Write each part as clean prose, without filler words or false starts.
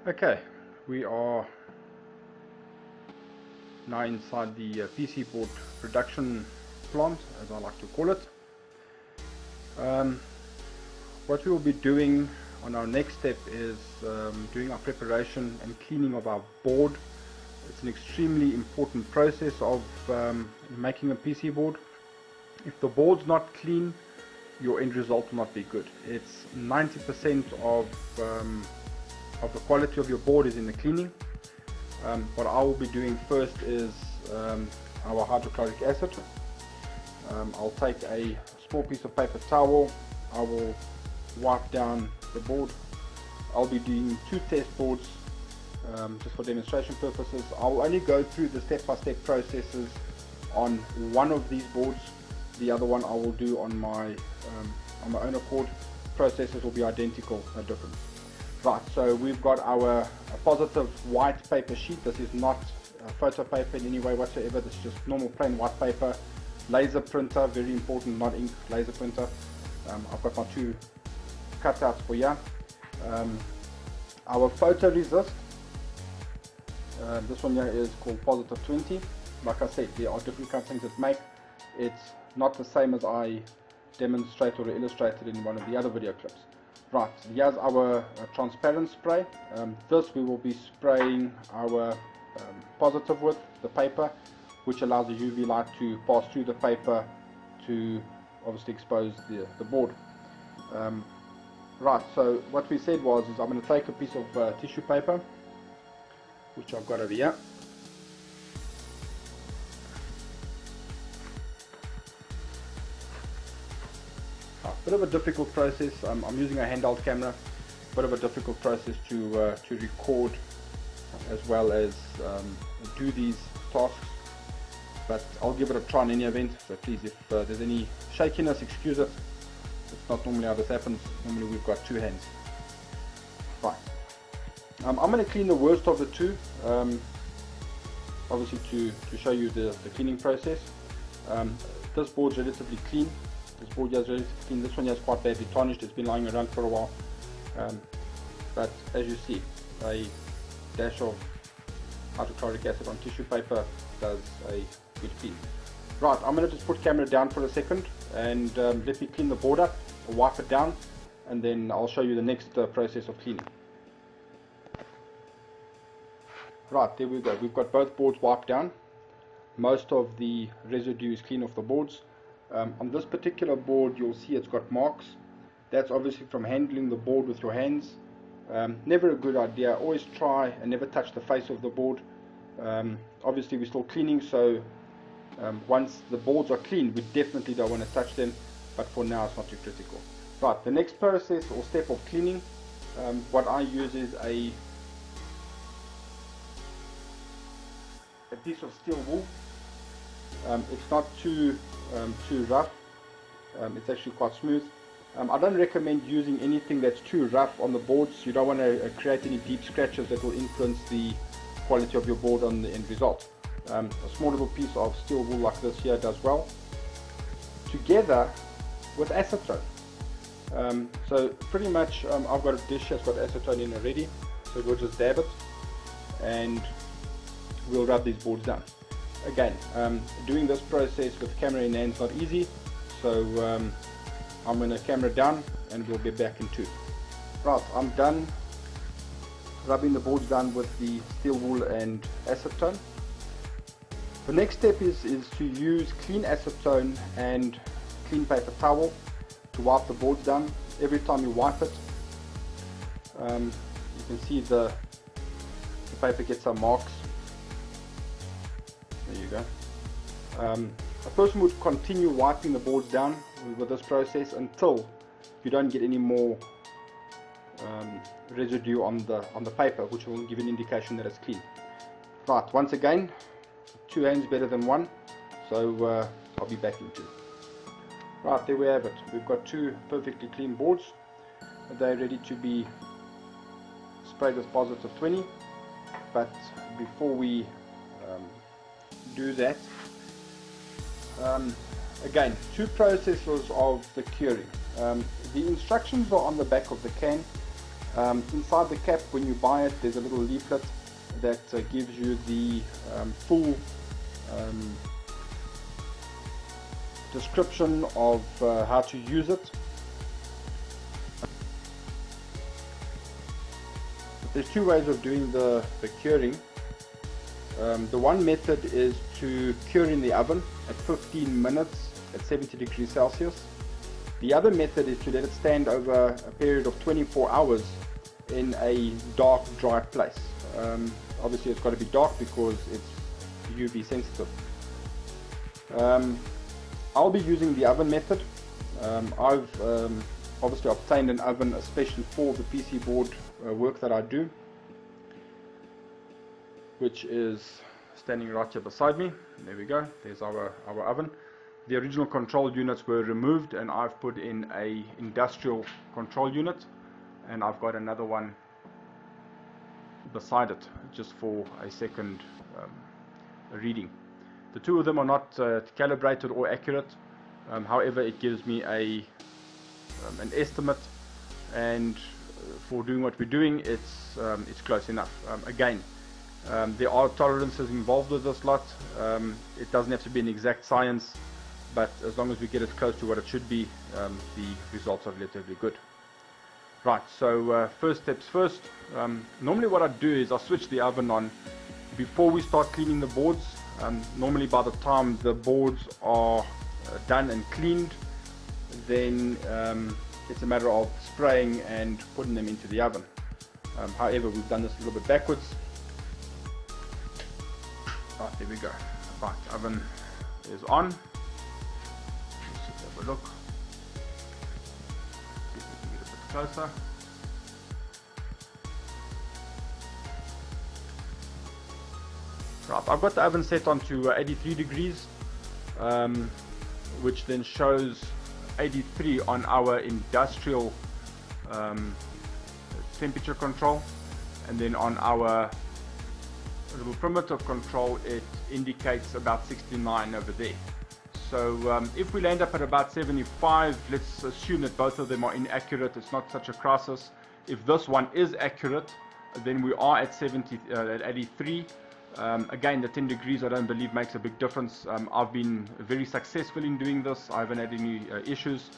Okay, we are now inside the PC board production plant, as I like to call it. What we will be doing on our next step is doing our preparation and cleaning of our board. It's an extremely important process of making a PC board. If the board's not clean, your end result will not be good. It's 90% of the quality of your board is in the cleaning. What I will be doing first is our hydrochloric acid. I'll take a small piece of paper towel. I will wipe down the board. I'll be doing 2 test boards just for demonstration purposes. I'll only go through the step-by-step processes on one of these boards. The other one I will do on my own accord. Processes will be identical, no different. Right, so we've got our positive white paper sheet. This is not photo paper in any way whatsoever. This is just normal plain white paper. Laser printer, very important, not ink, laser printer. I've got my 2 cutouts for you. Our photoresist, this one here is called positive 20. Like I said, there are different companies that make. It's not the same as I demonstrated or illustrated in one of the other video clips. Right, here's our transparent spray. This we will be spraying our positive with, the paper, which allows the UV light to pass through the paper to obviously expose the board. Right, so what we said was I'm going to take a piece of tissue paper, which I've got over here. Bit of a difficult process. I'm using a handheld camera. Bit of a difficult process to record as well as do these tasks, but I'll give it a try in any event. So please, if there's any shakiness, excuse it. It's not normally how this happens. Normally we've got 2 hands. Right. I'm going to clean the worst of the 2, obviously to show you the cleaning process. This board's relatively clean. This board here is relatively clean. This one here is quite badly tarnished. It's been lying around for a while. But as you see, a dash of hydrochloric acid on tissue paper does a good clean. Right, I'm going to just put camera down for a second and let me clean the board up, or wipe it down, and then I'll show you the next process of cleaning. Right, there we go. We've got both boards wiped down. Most of the residue is clean off the boards. On this particular board, you'll see it's got marks. That's obviously from handling the board with your hands. Never a good idea. Always try and never touch the face of the board. Obviously we're still cleaning, so once the boards are clean, we definitely don't want to touch them, but for now it's not too critical. Right, the next process or step of cleaning, what I use is a piece of steel wool. It's not too rough. It's actually quite smooth. I don't recommend using anything that's too rough on the boards. You don't want to create any deep scratches that will influence the quality of your board on the end result. A small little piece of steel wool like this here does well, together with acetone. So pretty much I've got a dish that's got acetone in already, so we'll just dab it and we'll rub these boards down. Again, doing this process with camera in hand is not easy, so I'm going to camera down and we'll be back in 2. Right, I'm done rubbing the boards down with the steel wool and acetone. The next step is to use clean acetone and clean paper towel to wipe the boards down. Every time you wipe it, you can see the paper gets some marks. There you go. A person would continue wiping the boards down with this process until you don't get any more residue on the paper, which will give an indication that it's clean. Right, once again, 2 hands better than 1, so I'll be back in 2. Right, there we have it. We've got 2 perfectly clean boards. They're ready to be sprayed with positive 20, but before we do that, again, 2 processes of the curing. The instructions are on the back of the can. Inside the cap, when you buy it, there's a little leaflet that gives you the full description of how to use it. There's two ways of doing the curing. The one method is to cure in the oven at 15 minutes at 70 degrees Celsius. The other method is to let it stand over a period of 24 hours in a dark, dry place. Obviously it's got to be dark because it's UV sensitive. I'll be using the oven method. I've obviously obtained an oven especially for the PC board work that I do, which is standing right here beside me. There we go, there's our oven. The original control units were removed and I've put in a industrial control unit, and I've got another one beside it just for a second reading. The two of them are not calibrated or accurate, however it gives me an estimate, and for doing what we're doing, it's close enough. Again, there are tolerances involved with this lot. It doesn't have to be an exact science, but as long as we get it close to what it should be, the results are relatively good. Right, so first steps first. Normally what I do is I switch the oven on before we start cleaning the boards. Normally by the time the boards are done and cleaned, then it's a matter of spraying and putting them into the oven. However, we've done this a little bit backwards. Right, there we go. Right, oven is on. Let's just have a look. See if we can get a bit closer. Right, I've got the oven set on to 83 degrees, which then shows 83 on our industrial temperature control, and then on our little primitive control it indicates about 69 over there. So if we land up at about 75, let's assume that both of them are inaccurate. It's not such a crisis. If this one is accurate, then we are at 83. Again, the 10 degrees I don't believe makes a big difference. I've been very successful in doing this. I haven't had any issues.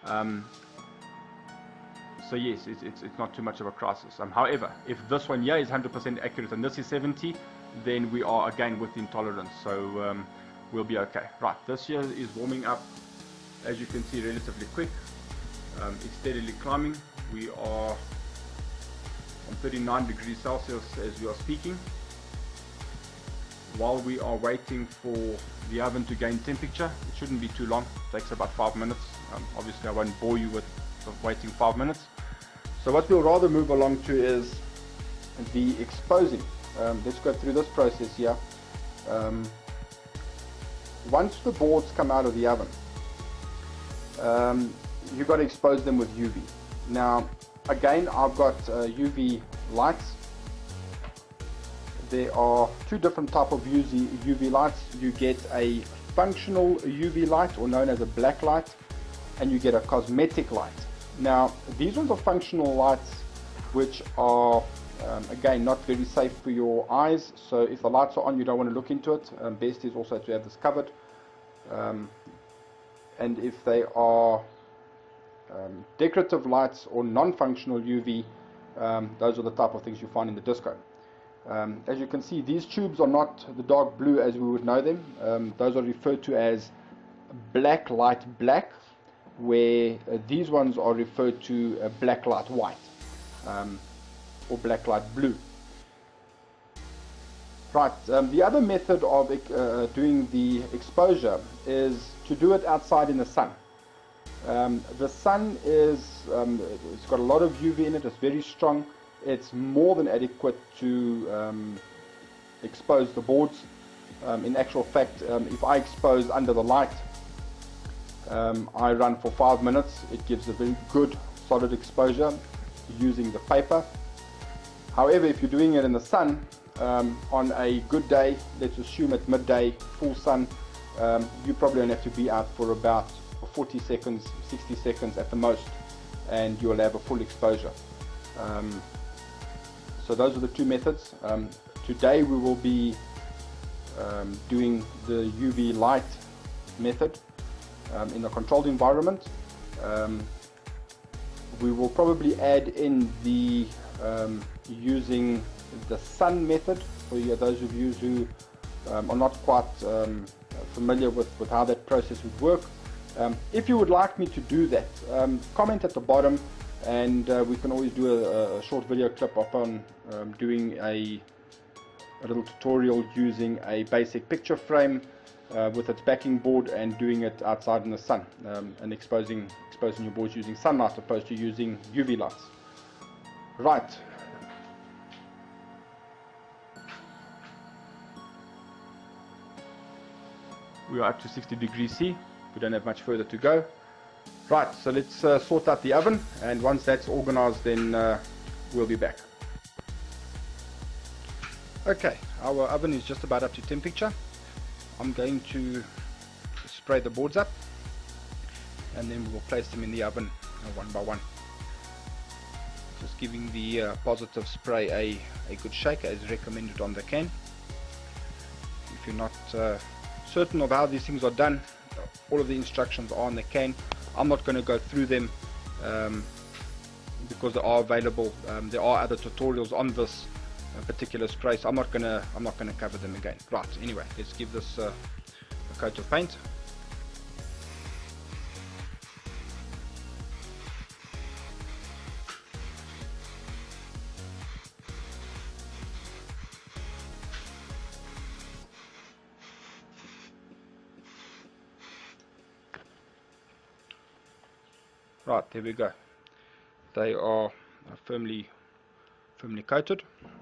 So yes, it's not too much of a crisis. However, if this one here is 100% accurate and this is 70, then we are again within tolerance. So we'll be okay. Right, this here is warming up, as you can see, relatively quick. It's steadily climbing. We are on 39 degrees Celsius as we are speaking. While we are waiting for the oven to gain temperature, it shouldn't be too long. It takes about 5 minutes. Obviously I won't bore you with waiting 5 minutes. So what we'll rather move along to is the exposing. Let's go through this process here. Once the boards come out of the oven, you've got to expose them with UV. Now again, I've got UV lights. There are two different types of UV lights. You get a functional UV light, or known as a black light, and you get a cosmetic light. Now these ones are functional lights, which are again not very safe for your eyes. So if the lights are on, you don't want to look into it. Best is also to have this covered. And if they are decorative lights or non-functional UV, those are the type of things you find in the disco. As you can see, these tubes are not the dark blue as we would know them. Those are referred to as black light black, where these ones are referred to black light white, or black light blue. Right, the other method of doing the exposure is to do it outside in the sun. The sun is, it's got a lot of UV in it, it's very strong. It's more than adequate to expose the boards. In actual fact, if I expose under the light, I run for 5 minutes. It gives a very good solid exposure using the paper. However, if you're doing it in the sun, on a good day, let's assume at midday, full sun, you probably only have to be out for about 40 seconds, 60 seconds at the most, and you'll have a full exposure. So those are the two methods. Today we will be doing the UV light method in a controlled environment. We will probably add in the using the sun method for those of you who are not quite familiar with how that process would work. If you would like me to do that, comment at the bottom, and we can always do a short video clip upon doing a little tutorial using a basic picture frame with its backing board and doing it outside in the sun and exposing your boards using sunlight opposed to using UV lights. Right. We are up to 60 degrees C. We don't have much further to go. Right, so let's sort out the oven, and once that's organized, then we'll be back. Okay, our oven is just about up to temperature. I'm going to spray the boards up, and then we'll place them in the oven one by one. Just giving the positive spray a good shake as recommended on the can. If you're not certain of how these things are done, all of the instructions are on the can. I'm not going to go through them because they are available. There are other tutorials on this particular spray, so I'm not gonna cover them again. Right, anyway, let's give this a coat of paint. Right, there we go. They are firmly coated.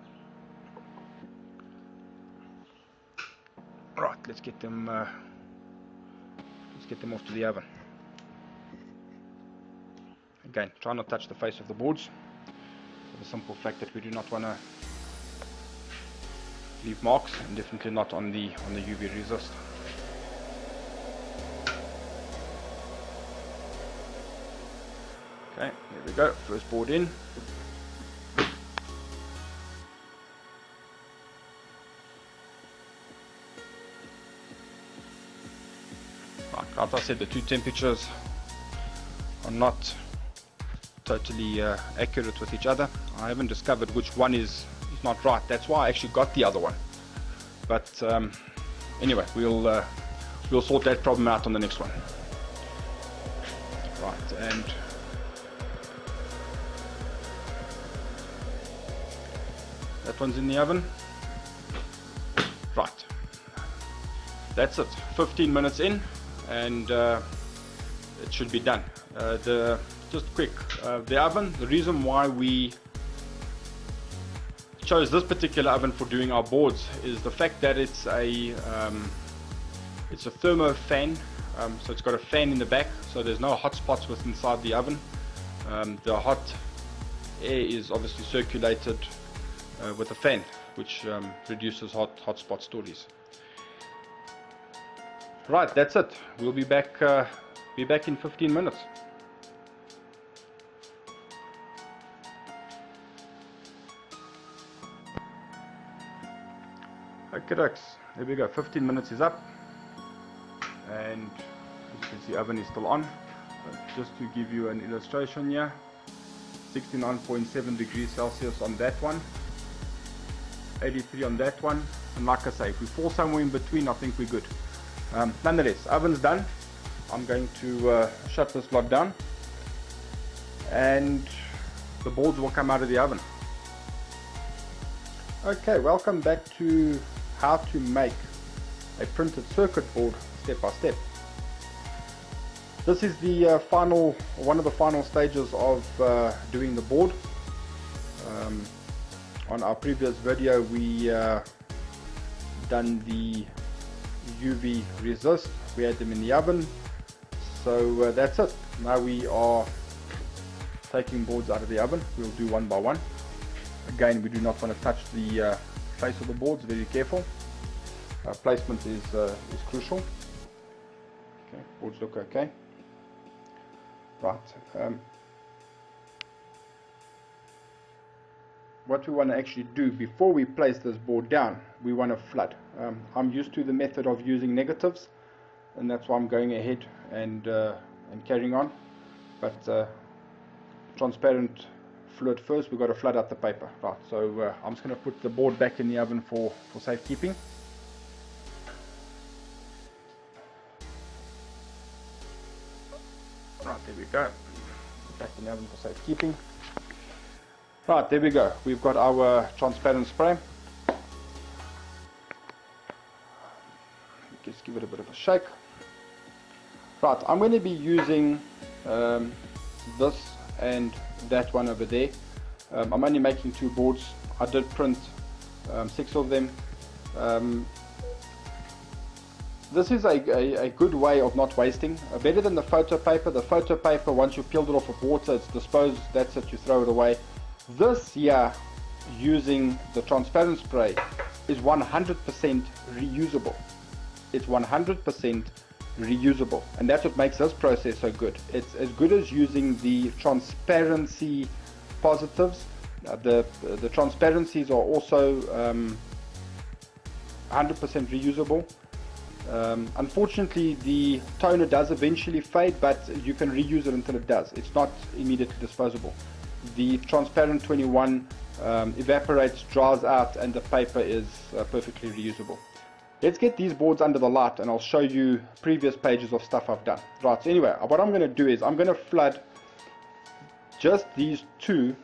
Right, let's get them off to the oven. Again, try not to touch the face of the boards, for the simple fact that we do not want to leave marks, and definitely not on the UV resist. Okay, there we go, first board in. Right, as I said, the two temperatures are not totally accurate with each other. I haven't discovered which one is not right. That's why I actually got the other one. But anyway, we'll sort that problem out on the next one. Right, and that one's in the oven. Right, that's it. 15 minutes in, and it should be done. Just quick, the oven, the reason why we chose this particular oven for doing our boards is the fact that it's a thermo fan, so it's got a fan in the back, so there's no hot spots within inside the oven. The hot air is obviously circulated with a fan, which reduces hot spot stories. Right, that's it. We'll be back in 15 minutes. Okay, there we go. 15 minutes is up, and as you can see, oven is still on. Just to give you an illustration here, 69.7 degrees Celsius on that one, 83 on that one, and like I say, if we fall somewhere in between, I think we're good. Nonetheless, oven's done. I'm going to shut this lot down, and the boards will come out of the oven. Okay, welcome back to how to make a printed circuit board step by step. This is the one of the final stages of doing the board. On our previous video, we done the UV resist. We had them in the oven, so that's it. Now we are taking boards out of the oven. We'll do one by one. Again, we do not want to touch the face of the boards. Very careful. Placement is crucial. Okay, boards look okay. what we want to actually do before we place this board down, we want to flood. I'm used to the method of using negatives, and that's why I'm going ahead and carrying on. But transparent fluid first, we've got to flood out the paper. Right, so I'm just going to put the board back in the oven for safekeeping. Right, there we go. Back in the oven for safekeeping. Right, there we go. We've got our transparent spray. Just give it a bit of a shake. Right, I'm going to be using this and that one over there. I'm only making 2 boards. I did print 6 of them. This is a good way of not wasting. Better than the photo paper. The photo paper, once you peeled it off of water, it's disposed, that's it, you throw it away. This here, using the transparent spray, is 100% reusable. It's 100% reusable, and that's what makes this process so good. It's as good as using the transparency positives. The transparencies are also 100% reusable. Unfortunately, the toner does eventually fade, but you can reuse it until it does. It's not immediately disposable. The transparent 21 evaporates, dries out, and the paper is perfectly reusable. Let's get these boards under the light and I'll show you previous pages of stuff I've done. Right, so anyway, what I'm going to do is I'm going to flood just these 2.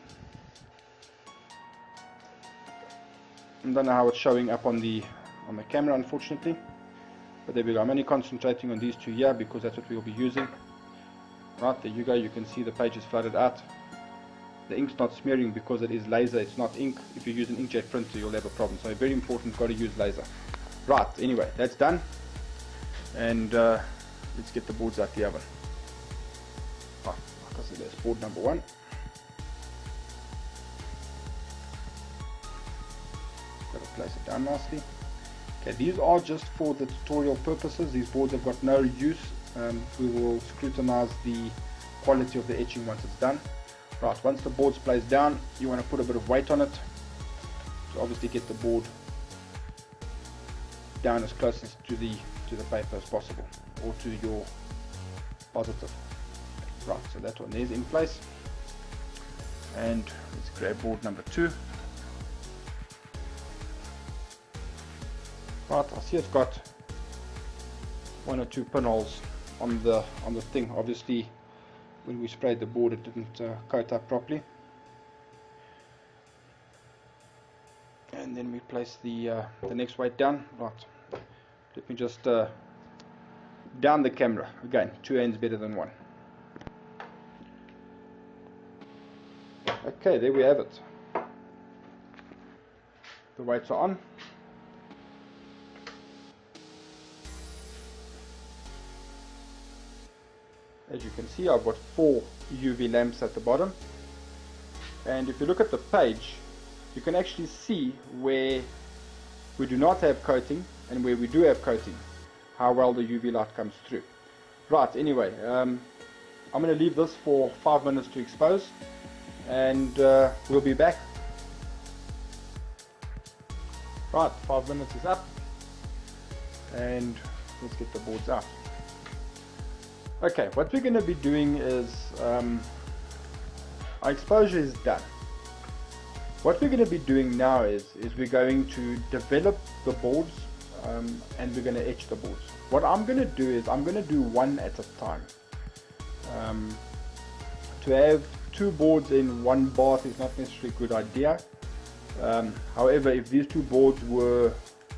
I don't know how it's showing up on the camera, unfortunately, but there we go. I'm only concentrating on these 2 here because that's what we will be using. Right, there you go. You can see the pages flooded out. The ink's not smearing because it is laser, it's not ink. If you use an inkjet printer, you'll have a problem. So very important, got to use laser. Right, anyway, that's done. And let's get the boards out the oven. Like I said, that's board number 1. Got to place it down nicely. Okay, these are just for the tutorial purposes. These boards have got no use. We will scrutinize the quality of the etching once it's done. Right, once the board's placed down, you want to put a bit of weight on it to obviously get the board down as close to the paper as possible, or to your positive. Right, so that one is in place, and let's grab board number 2. Right, I see it's got 1 or 2 pinholes on the thing. Obviously, when we sprayed the board, it didn't coat up properly. And then we place the next weight down. Right, let me just down the camera again. 2 ends better than 1. Okay, there we have it. The weights are on. As you can see, I've got 4 UV lamps at the bottom, and if you look at the page, you can actually see where we do not have coating and where we do have coating, how well the UV light comes through. Right, anyway, I'm going to leave this for 5 minutes to expose, and we'll be back. Right, 5 minutes is up, and let's get the boards out. Okay, what we're going to be doing is, our exposure is done. What we're going to be doing now is we're going to develop the boards, and we're going to etch the boards. What I'm going to do is I'm going to do one at a time. To have 2 boards in one bath is not necessarily a good idea. However, if these 2 boards were,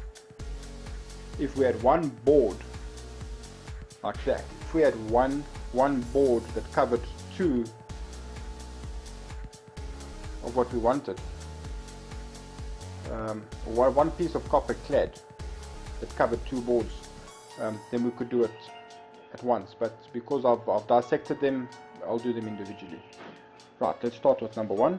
if we had one board like that, if we had one board that covered 2 of what we wanted, one piece of copper clad that covered 2 boards, then we could do it at once. But because I've dissected them, I'll do them individually. Right, let's start with number 1.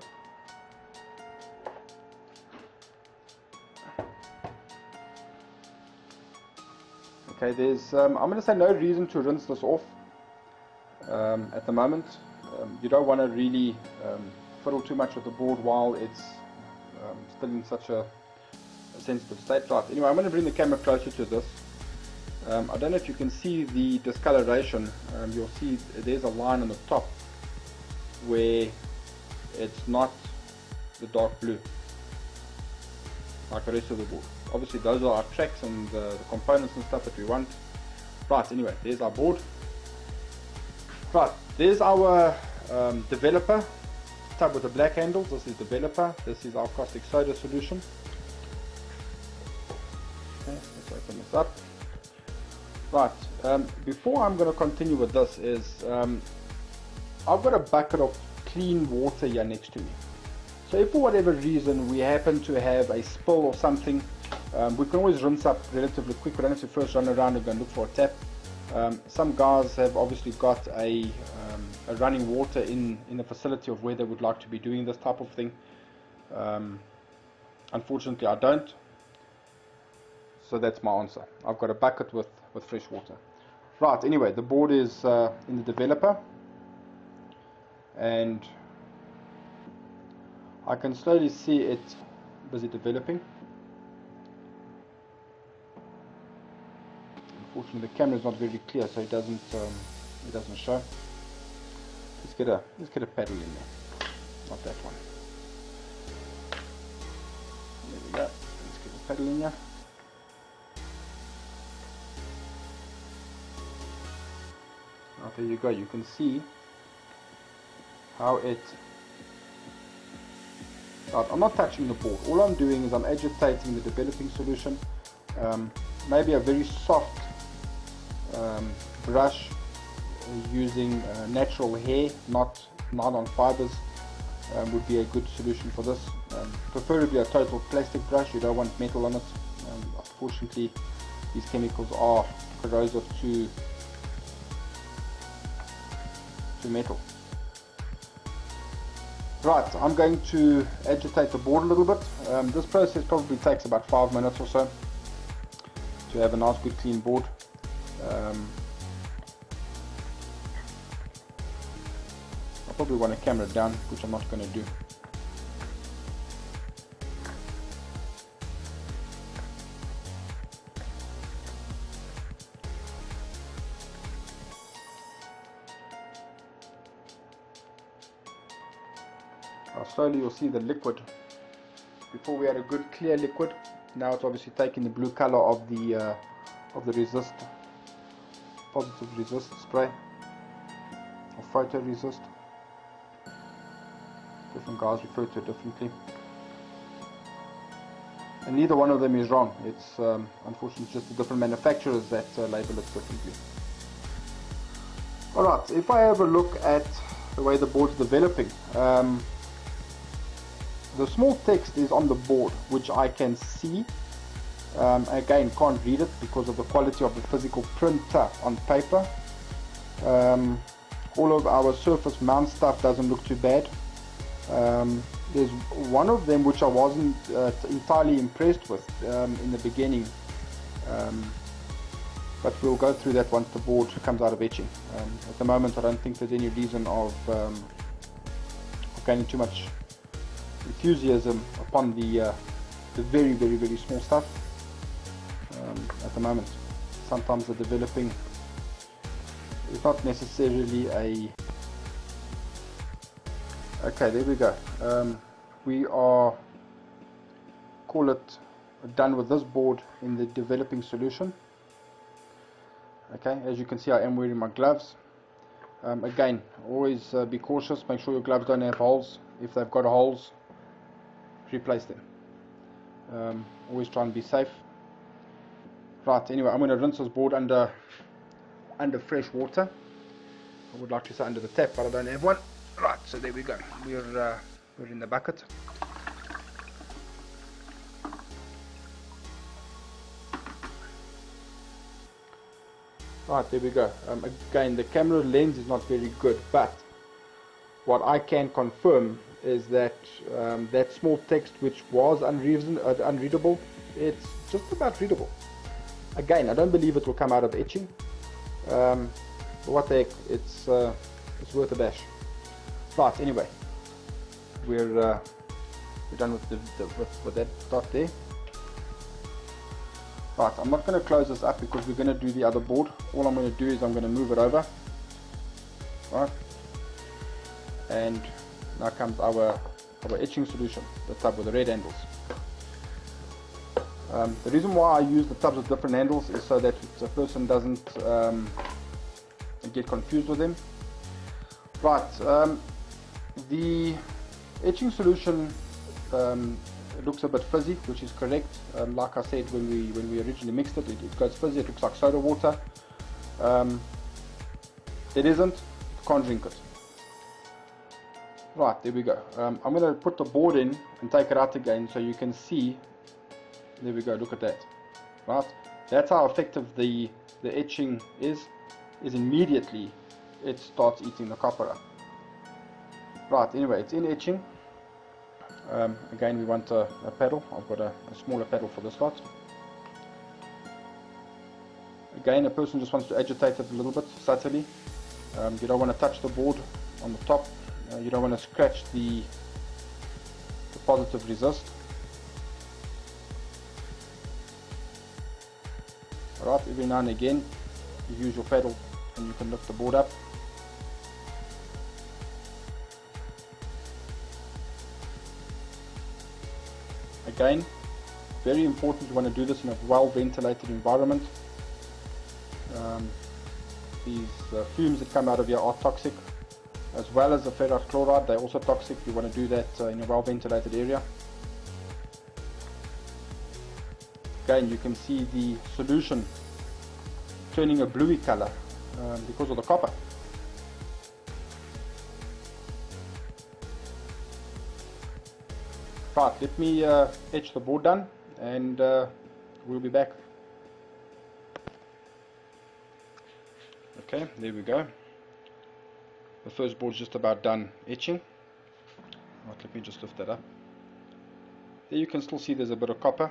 Okay, there's I'm going to say no reason to rinse this off at the moment. You don't want to really fiddle too much with the board while it's still in such a sensitive state. Right, anyway, I'm going to bring the camera closer to this. I don't know if you can see the discoloration. You'll see there's a line on the top where it's not the dark blue like the rest of the board. Obviously those are our tracks and the components and stuff that we want. Right, anyway, there's our board. Right, there's our developer tub with the black handles. This is developer. This is our caustic soda solution. Okay, let's open this up. Right, before I'm going to continue with this is I've got a bucket of clean water here next to me. So if for whatever reason we happen to have a spill or something, we can always rinse up relatively quick. We don't have to first run around and go and look for a tap. Some guys have obviously got a running water in the facility of where they would like to be doing this type of thing. Unfortunately I don't. So that's my answer. I've got a bucket with fresh water. Right, anyway, the board is in the developer, and I can slowly see it busy developing. Unfortunately the camera is not very clear, so it doesn't show. Let's get a paddle in there. Not that one. There we go. Let's get a paddle in here. There you go, you can see how it... I'm not touching the board. All I'm doing is I'm agitating the developing solution. Maybe a very soft brush using natural hair, not nylon fibers, would be a good solution for this. Preferably a total plastic brush. You don't want metal on it. Unfortunately these chemicals are corrosive to metal. Right, I'm going to agitate the board a little bit. This process probably takes about 5 minutes or so to have a nice good clean board. I probably want to camera it down, which I'm not going to do. Slowly you'll see the liquid. Before we had a good clear liquid. Now it's obviously taking the blue color of the resist, positive resist spray or photo resist. Different guys refer to it differently, and neither one of them is wrong. It's unfortunately just the different manufacturers that label it differently. Alright, if I have a look at the way the board's developing, the small text is on the board, which I can see. Again, can't read it because of the quality of the physical printer on paper. All of our surface mount stuff doesn't look too bad. There's one of them which I wasn't entirely impressed with in the beginning, but we'll go through that once the board comes out of etching. At the moment I don't think there's any reason of gaining too much enthusiasm upon the very, very, very small stuff at the moment. Sometimes the developing is not necessarily a... Okay, there we go. We are, call it, done with this board in the developing solution. Okay, as you can see I am wearing my gloves. Again, always be cautious, make sure your gloves don't have holes. If they've got holes, replace them. Always try and be safe. Right, anyway, I'm going to rinse this board under fresh water. I would like to say under the tap, but I don't have one. Right, so there we go. We're in the bucket. Right, there we go. Again, the camera lens is not very good, but what I can confirm is that that small text which was unreadable, it's just about readable. Again, I don't believe it will come out of etching. But what the heck, it's worth a bash. Right, anyway, we're We're done with with that dot there. Right, I'm not going to close this up because we're going to do the other board. All I'm going to do is I'm going to move it over. Right, and now comes our etching solution, the tub with the red handles. The reason why I use the tubs with different handles is so that the person doesn't get confused with them. Right, the etching solution looks a bit fizzy, which is correct. Like I said, when we originally mixed it, it goes fizzy. It looks like soda water. It isn't. You can't drink it. Right, there we go. I'm going to put the board in and take it out again so you can see. There we go, look at that. Right, that's how effective the etching is immediately it starts eating the copper up. Right, anyway, it's in etching. Again, we want a paddle. I've got a smaller paddle for this lot. Again, a person just wants to agitate it a little bit subtly. You don't want to touch the board on the top. You don't want to scratch the positive resist. Alright, every now and again you use your paddle and you can lift the board up. Again, very important, you want to do this in a well ventilated environment. These fumes that come out of here are toxic, as well as the ferrite chloride. They're also toxic. You want to do that in a well ventilated area. Again, you can see the solution turning a bluey color because of the copper. Right, let me etch the board done and we'll be back. Okay, there we go. The first board's just about done etching. Right, let me just lift that up. There you can still see there's a bit of copper.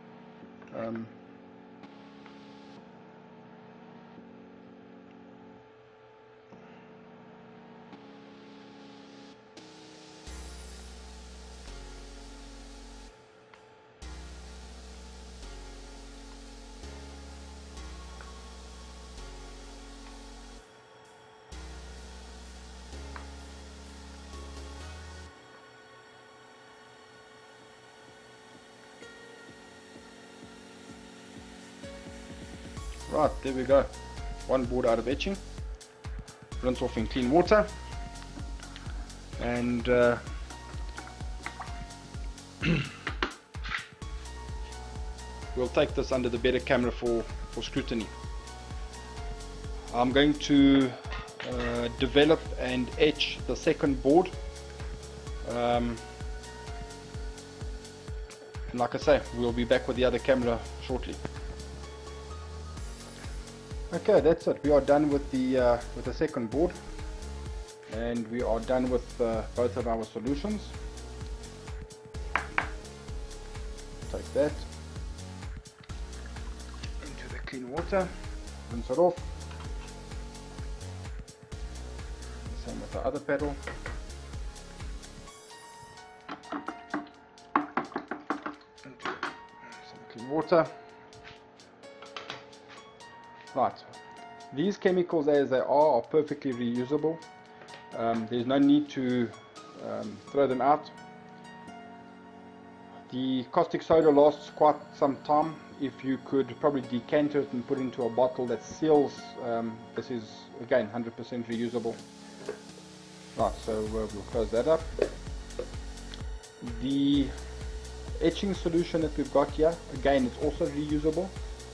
Right, there we go. One board out of etching. Rinse off in clean water. And we'll take this under the better camera for scrutiny. I'm going to develop and etch the second board. And like I say, we'll be back with the other camera shortly. Okay, that's it. We are done with the second board, and we are done with both of our solutions. Take that into the clean water, rinse it off. Same with the other paddle. Into some clean water. Right, these chemicals as they are perfectly reusable. There's no need to throw them out. The caustic soda lasts quite some time. If you could probably decant it and put it into a bottle that seals, this is again 100% reusable. Right, so we'll close that up. The etching solution that we've got here, again, it's also reusable.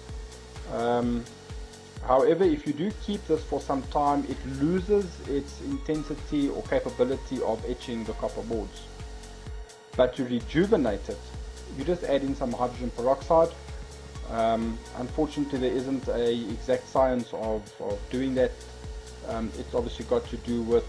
However, if you do keep this for some time, it loses its intensity or capability of etching the copper boards. But to rejuvenate it, you just add in some hydrogen peroxide. Unfortunately, there isn't an exact science of doing that. It's obviously got to do with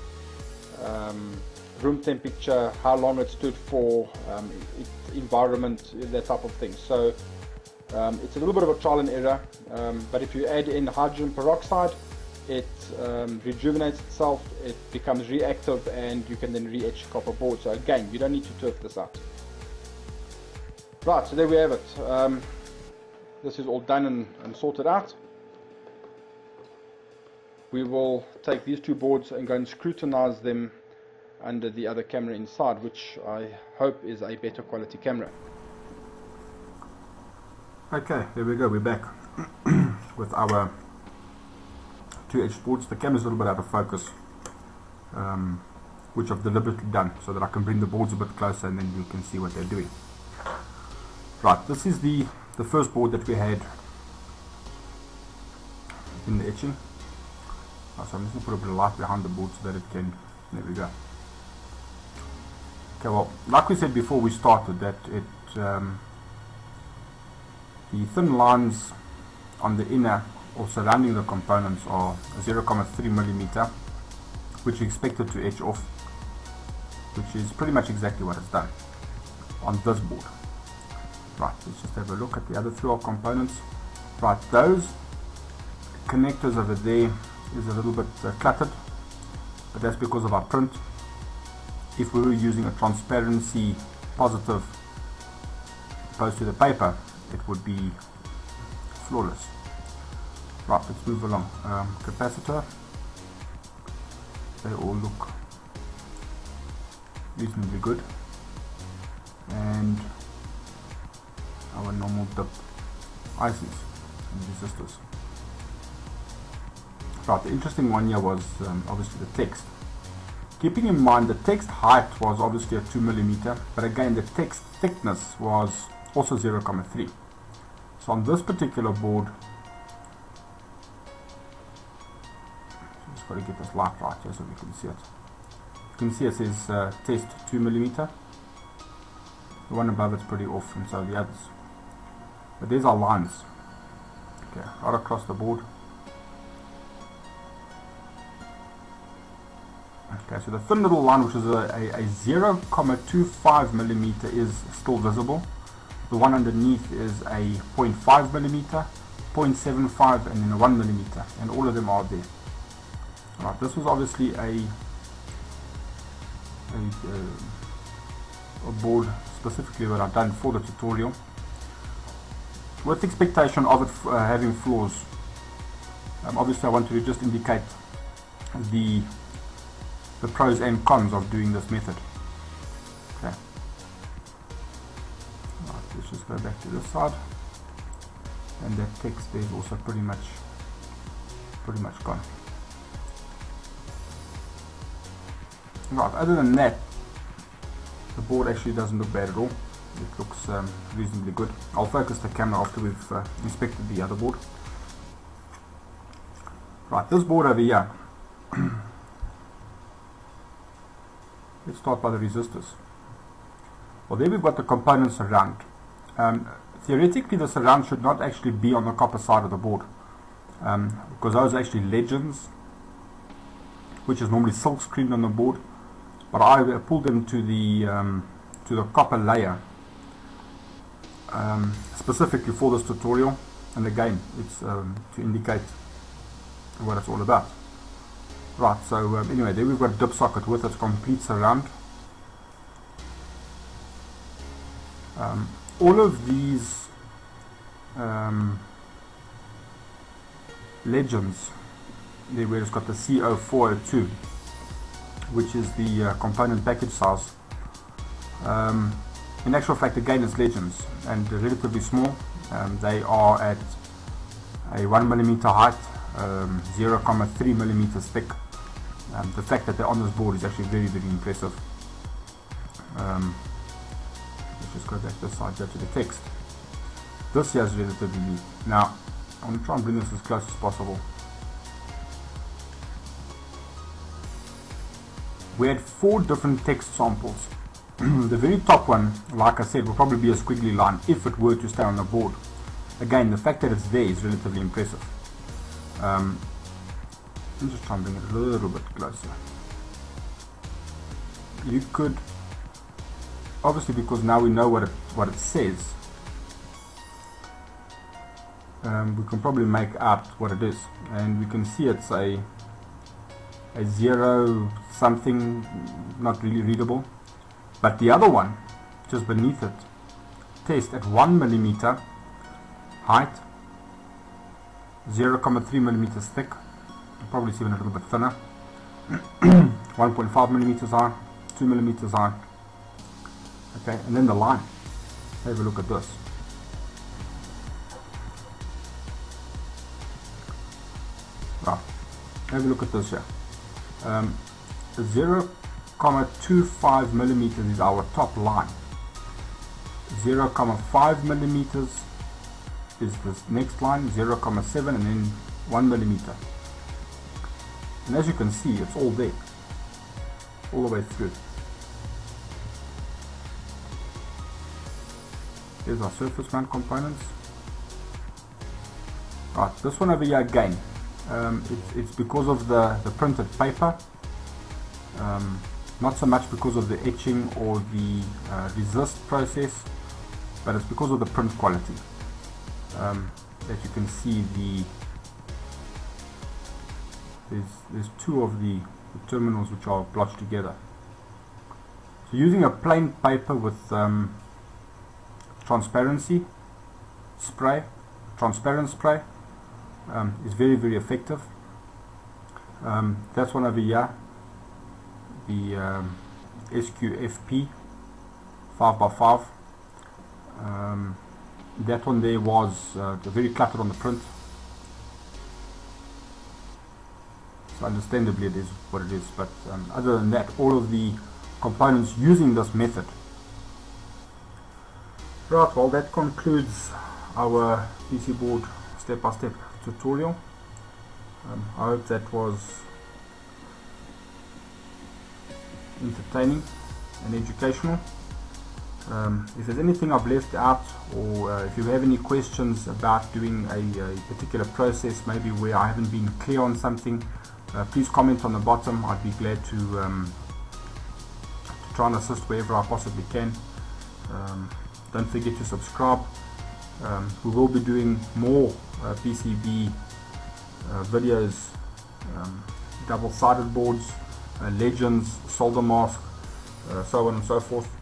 room temperature, how long it stood for, environment, that type of thing. So it's a little bit of a trial and error, but if you add in hydrogen peroxide, it rejuvenates itself, it becomes reactive, and you can then re-etch copper board. So again, you don't need to turf this out. Right, so there we have it. This is all done and sorted out. We will take these two boards and go and scrutinize them under the other camera inside, which I hope is a better quality camera. Okay, there we go, we're back with our 2H boards. The camera's a little bit out of focus, which I've deliberately done so that I can bring the boards a bit closer and then you can see what they're doing. Right, this is the first board that we had in the etching. So I'm just going to put a bit of light behind the board so that it can, there we go. Okay, well, like we said before we started, that the thin lines on the inner or surrounding the components are 0.3mm, which is expected to etch off, which is pretty much exactly what it's done on this board. Right, let's just have a look at the other 3R components. Right, those connectors over there is a little bit cluttered, but that's because of our print. If we were using a transparency positive opposed to the paper, it would be flawless. Right, let's move along. Capacitor, they all look reasonably good, and our normal dip ICs and resistors. Right, the interesting one here was obviously the text. Keeping in mind the text height was obviously a 2mm, but again the text thickness was also 0.3. So on this particular board, just got to get this light right here so we can see it. You can see it says test 2mm. The one above it's pretty off, and so the others. But there's our lines. Okay, right across the board. Okay, so the thin little line, which is a 0.25mm, is still visible. The one underneath is a 0.5mm, 0.75, and then a 1mm, and all of them are there. Right, this was obviously a board specifically that I've done for the tutorial, with the expectation of it having flaws. Obviously I wanted to just indicate the pros and cons of doing this method. Okay. Right, let's just go back to this side, and that text there is also pretty much gone. Right, other than that, the board actually doesn't look bad at all. It looks reasonably good. I'll focus the camera after we've inspected the other board. Right, this board over here. Let's start by the resistors. Well, there we've got the components around. Theoretically, the surround should not actually be on the copper side of the board, because those are actually legends, which is normally silk screened on the board. But I pulled them to the copper layer specifically for this tutorial, and again it's to indicate what it's all about. Right, so anyway, there we've got a dip socket with its complete surround. All of these legends, there where it's got the CO402, which is the component package size. In actual fact, again, it's legends and they're relatively small. They are at a 1mm height, 0.3mm thick. The fact that they're on this board is actually very, very impressive. Let's just go back this side here to the text. This here is relatively neat. Now, I'm going to try and bring this as close as possible. We had 4 different text samples. The very top one, like I said, will probably be a squiggly line if it were to stay on the board. Again, the fact that it's there is relatively impressive. I'm just trying to bring it a little bit closer. You could, obviously, because now we know what it says, we can probably make out what it is, and we can see it's a 0 something, not really readable. But the other one, just beneath it, test at 1 millimeter height, 0.3 millimeters thick, probably it's even a little bit thinner, 1.5 millimeters high, 2 millimeters high. Okay, and then the line. Have a look at this. Right. Have a look at this here. 0.25 millimeters is our top line. 0.5 millimeters is this next line, 0.7, and then 1 millimeter. And as you can see, it's all there, all the way through. Here's our surface mount components. Right, this one over here again, it's because of the printed paper, not so much because of the etching or the resist process, but it's because of the print quality. As you can see, there's two of the terminals which are blotched together. So using a plain paper with transparent spray is very, very effective. That's one over here, the SQFP 5x5. That one there was very cluttered on the print, so understandably it is what it is, but other than that, all of the components using this method. Right, well, that concludes our PC board step-by-step tutorial. I hope that was entertaining and educational. If there's anything I've left out, or if you have any questions about doing a particular process, maybe where I haven't been clear on something, please comment on the bottom. I'd be glad to try and assist wherever I possibly can. Don't forget to subscribe. We will be doing more PCB videos, double-sided boards, legends, solder mask, so on and so forth.